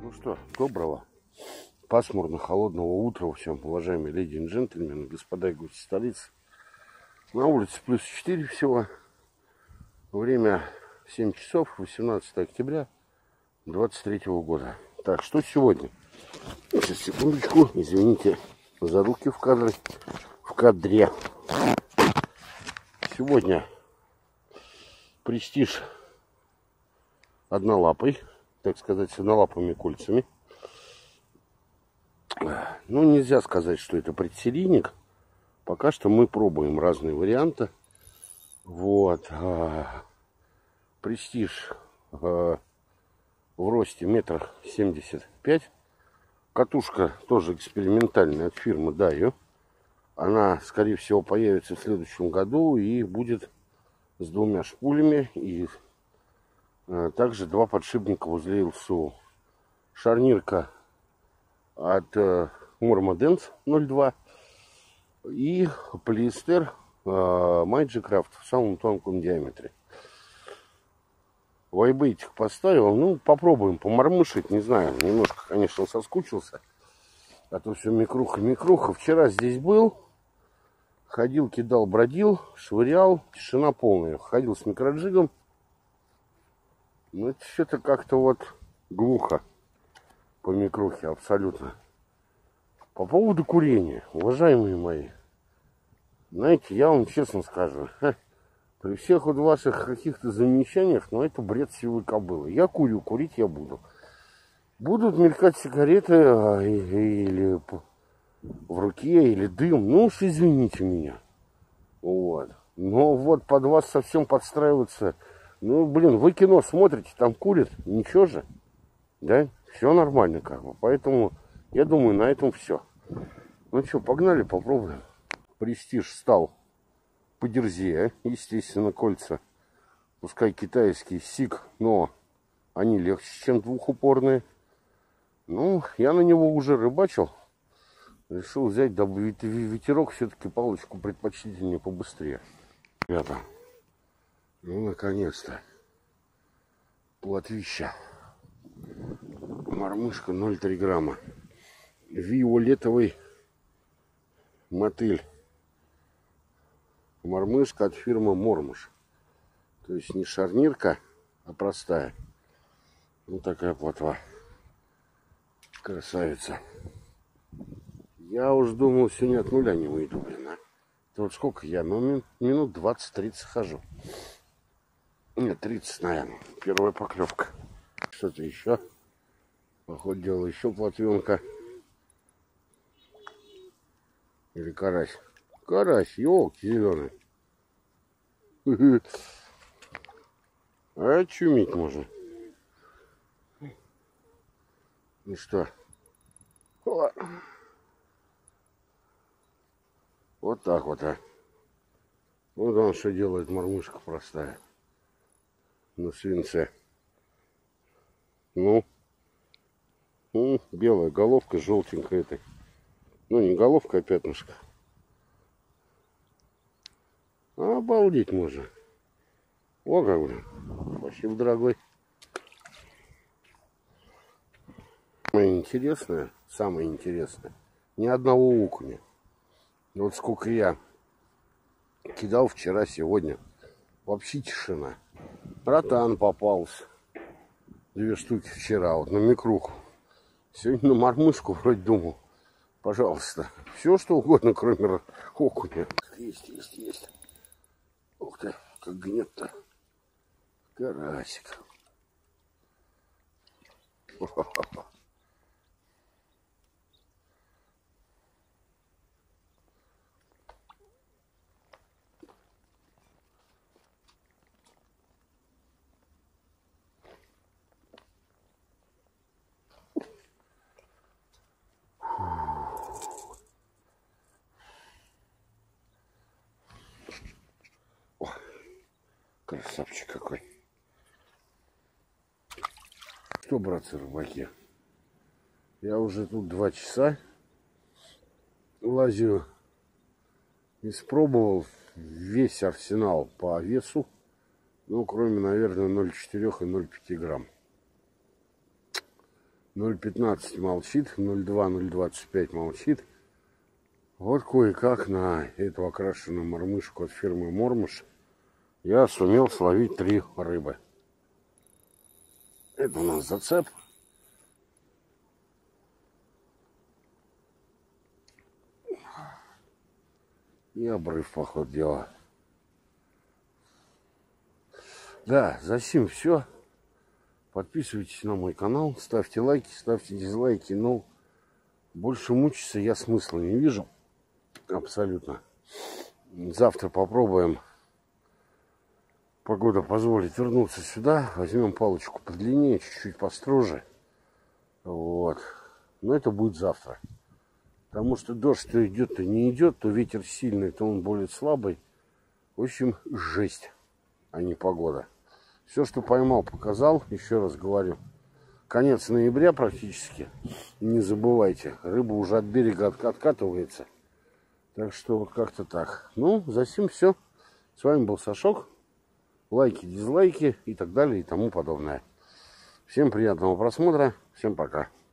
Ну что, доброго, пасмурно-холодного утра всем, уважаемые леди и джентльмены, господа и гости столицы. На улице плюс 4 всего. Время 7 часов, 18 октября 23 года. Так, что сегодня? Сейчас, секундочку, извините за руки в кадре. Сегодня престиж однолапый, так сказать, с однолапыми кольцами. Ну, нельзя сказать, что это предсерийник. Пока что мы пробуем разные варианты. Вот. Престиж в росте 1,75 м. Катушка тоже экспериментальная от фирмы Дайо. Она, скорее всего, появится в следующем году и будет с двумя шпулями и также два подшипника в узле ЛСУ. Шарнирка от Мормоденс 0,2 и полиэстер Magic в самом тонком диаметре. Вайбейтик поставил. Ну, попробуем помормышить. Не знаю, немножко, конечно, соскучился. А то все микруха. Вчера здесь был. Ходил, кидал, бродил, швырял. Тишина полная. Ходил с микроджигом. Ну, это что-то как-то вот глухо по микрухе, абсолютно. По поводу курения, уважаемые мои. Знаете, я вам честно скажу. При всех вот ваших каких-то замечаниях, но это бред сивой кобылы. Я курю, курить я буду. Будут мелькать сигареты или в руке, или дым. Ну уж извините меня. Вот. Но вот под вас совсем подстраиваться. Ну, блин, вы кино смотрите, там курят, ничего же. Да? Все нормально как бы. Поэтому, я думаю, на этом все. Ну что, погнали, попробуем. Престиж стал подерзее. Естественно, кольца, пускай китайские, сик, но они легче, чем двухупорные. Ну, я на него уже рыбачил. Решил взять, дабы ветерок все-таки палочку предпочтительнее побыстрее. Ребята, ну, наконец-то. Плотвища. Мормышка 0,3 грамма. Виолетовый мотыль. Мормышка от фирмы Мормыш. То есть не шарнирка, а простая. Вот такая плотва. Красавица. Я уж думал, сегодня от нуля не выйду, блин, а. Это вот сколько я? Ну, минут 20-30 хожу. Нет, 30, наверное. Первая поклевка. Что-то еще. Походу дела еще плотвенка. Или карась. Карась, елки зеленый. А чумить можно. Ну что? Вот так вот, а. Вот он что делает, мормышка простая. На свинце. Ну. Белая головка, желтенькая этой. Ну, не головка, а пятнышко. Обалдеть можно. О, как бы. Спасибо, дорогой. Самое интересное, ни одного окуня. Вот сколько я кидал вчера, сегодня. Вообще тишина. Ротан попался. 2 штуки вчера, вот на микруху. Сегодня на мормышку вроде думал. Пожалуйста. Все что угодно, кроме окуня. Есть. Ух ты, как гнет-то. Карасик. Красавчик какой. Что, братцы рыбаки, я уже тут 2 часа лазю, испробовал весь арсенал по весу, ну, кроме, наверное, 0,4 и 0,5 грамм. 0,15 молчит, 0,2, 0,25 молчит. Вот кое-как на эту окрашенную мормышку от фирмы Мормыш я сумел словить 3 рыбы. Это у нас зацеп. И обрыв, по ходу дела. Да, за сим все. Подписывайтесь на мой канал, ставьте лайки, ставьте дизлайки. Но больше мучиться я смысла не вижу. Абсолютно. Завтра попробуем. Погода позволит вернуться сюда. Возьмем палочку подлиннее, чуть-чуть построже. Вот. Но это будет завтра. Потому что дождь то идет, то не идет, то ветер сильный, то он более слабый. В общем, жесть, а не погода. Все, что поймал, показал. Еще раз говорю. Конец ноября практически. Не забывайте, рыба уже от берега откатывается. Так что вот как-то так. Ну, за сим все. С вами был Сашок. Лайки, дизлайки и так далее и тому подобное. Всем приятного просмотра. Всем пока.